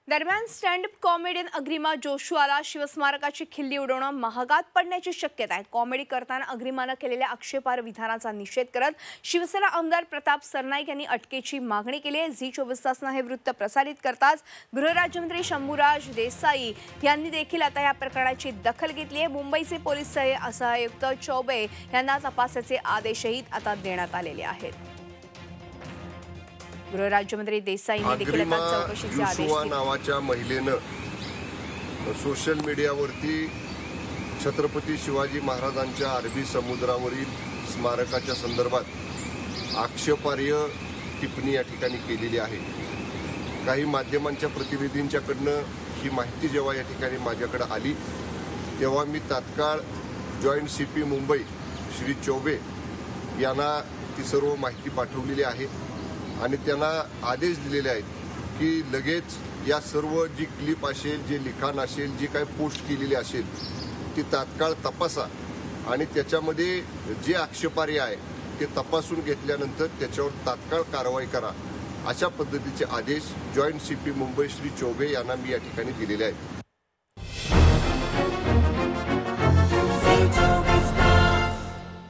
दरम्यान stand up comedian Agrima जोशुआला शिवस्मारकाची खिल्ली उडवणं महागात पडण्याची शक्यता आहे। कॉमेडी करताना अग्रिमानं केलेल्या आक्षेपार्ह विधानाचा निषेध करत शिवसेना आमदार प्रताप सरनाईक यांनी अटकेची मागणी केली आहे। झी 24 तासनं हे वृत्त प्रसारित करताच गृहराज्यमंत्री शंभूराज देसाई यांनी देखील आता या प्रकरणाची दखल घेतली आहे। मुंबईचे पोलीस सहआयुक्त चौबे यांना तपासाचे आदेशही आता देण्यात आलेले आहेत। गृहराज्यमंत्री देसाईंनी देखील आता चौकशीचे आदेश दिले। नावाच्या महिलेनं सोशल मीडियावरती छत्रपती शिवाजी महाराजांच्या अरबी समुद्रावरील स्मारकाच्या संदर्भात आक्षेपार्ह टिप्पणी या ठिकाणी केलेली आहे। काही माध्यमांच्या प्रतिनिधींच्याकडनं ही माहिती जेव्हा या ठिकाणी माझ्याकडे आली तेव्हा मी तात्काळ जॉईंट सीपी मुंबई श्री चौबे यांना ती सर्व माहिती पाठवलेली आहे आणि त्यांना आदेश दिलेले आहेत की लगेच या सर्व जी क्लिप असेल, जे लिखाण असेल, जी काही पोस्ट केलेली असेल ती तात्काळ तपासा आणि त्याच्यामध्ये जे आक्षेपार्ह आहे ते तपासून घेतल्यानंतर त्याच्यावर तात्काळ कारवाई करा, अशा पद्धतीचे आदेश जॉईंट सीपी मुंबई श्री चौबे यांना मी या ठिकाणी दिलेले आहेत।